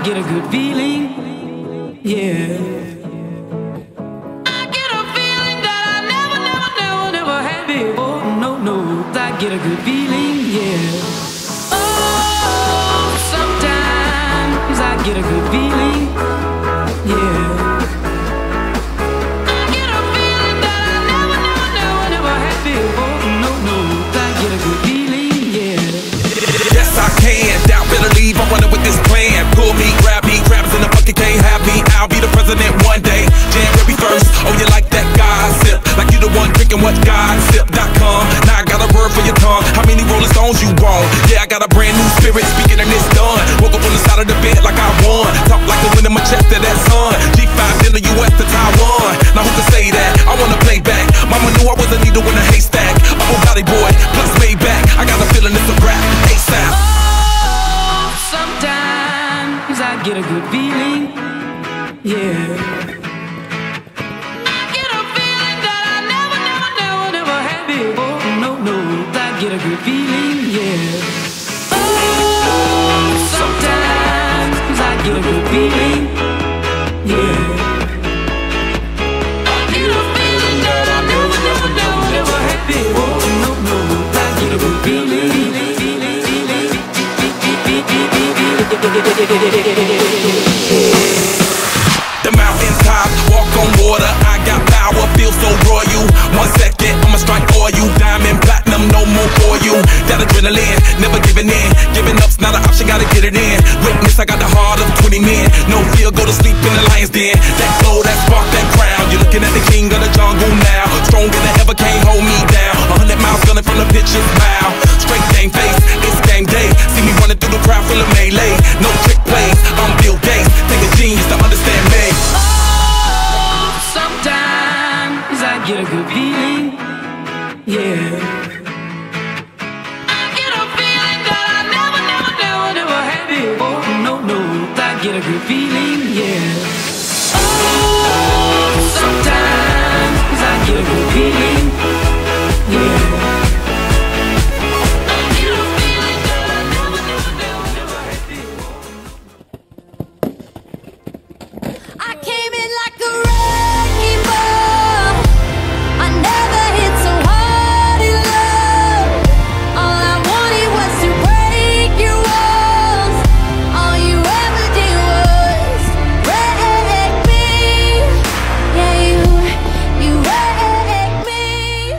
get a good feeling, yeah. I get a feeling that I never had before. No, I get a good feeling, yeah. Oh, sometimes I get a good feeling, yeah. I get a feeling that I never had before. No, I get a good feeling, yeah. Yes, I can. Doubt, better leave. I'm running with this plan. Pull me, grab me, grabbers in the bucket can't have me. I'll be the president one day, January 1st. Oh, you like that gossip? Like you the one drinking what gossip.com. Now I got a word for your tongue. How many Rolling Stones you want? Yeah, I got a brand new spirit speaking and it's done. Woke up on the side of the bed like I won. Talk like the wind in my chest to that sun. G5 in the US to Taiwan. Now who can say that? I wanna play back. Mama knew I was a needle in a haystack. Oh, Valley boy, plus Maybach. I got a feeling it's a rap. ASAP. Oh, sometimes I get a good feeling, yeah. Get a good feeling, yeah. Oh, sometimes I get a good feeling, yeah. I get a feeling that I never had before. No, I get a good feeling. The mountain top, walk on water. I got power, feel so royal. 1 second, I'ma strike oil. Diamond, platinum, no more for you. That adrenaline, never giving in. Giving up's not an option, gotta get it in. Witness, I got the heart of 20 men. No fear, go to sleep in the lion's den. That glow, that spark, that crown. You're looking at the king of the jungle now. Stronger than ever, can't hold me down. 100 miles gunning from the pitcher's mouth. Straight game face, it's game day. See me running through the crowd full of melee. No trick plays, I'm Bill Gates. Take a genius to understand me. Oh, sometimes I get a good feeling, yeah. I get a feeling that I never had before. No, I get a good feeling, yeah. Oh, sometimes I get a good feeling, yeah. I get a feeling that I never had before. I came in like a wrecking ball. I never hit so hard in love. All I wanted was to break your walls. All you ever did was wreck me. Yeah, you wrecked me.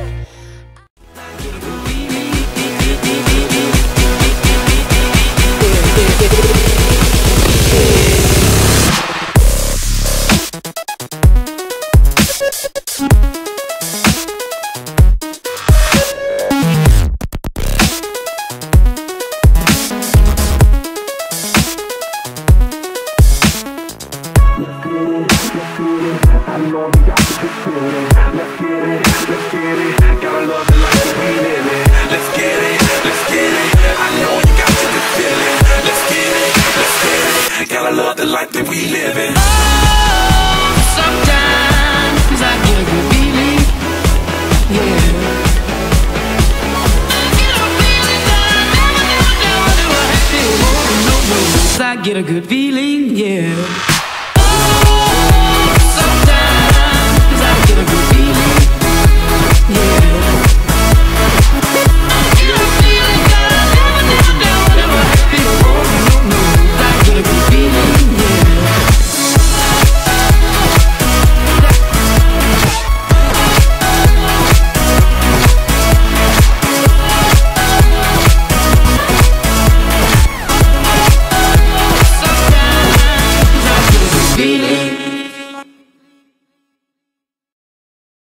I know we got to get feeling. Let's get it, gotta love the life that we live in. Let's get it, I know you got to get feeling. Let's get it, gotta love the life that we live in. Oh, sometimes I get a good feeling, yeah. I get a feeling that I never had before. No, I get a good feeling.